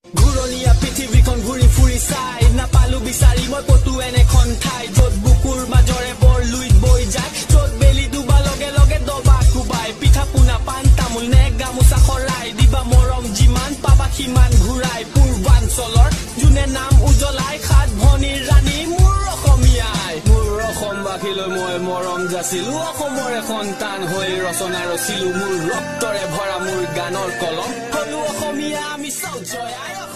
ঘূৰণীয়া পৃথিৱীখন ঘূৰি ফুৰি চাই নাপালো বিচাৰি মই কতো এনেখন ঠাই য'ত বুকুৰ মাজৰে বৰ লুইত বৈ যায় য'ত বেলি ডুবা লগে লগে দবা কোবাই পিঠা পোনা পাণ তামোল নে গামোচা খৰাই দিবা মৰম যিমান পাবা সিমান ঘূৰাই পূৰ্বাঞ্চলৰ যোনে নাম উজ্বলাই সাত ভনীৰ ৰাণী মোৰ অসমীয়াই মোৰ অসমবাসীলৈ মই মৰম যাচিলো অসমৰে সন্তান হৈ ৰচনা ৰচিলো মোৰ ৰক্তৰে ভৰা মোৰ গানৰ কলম হলো অসমীয়া আমি চাও জয়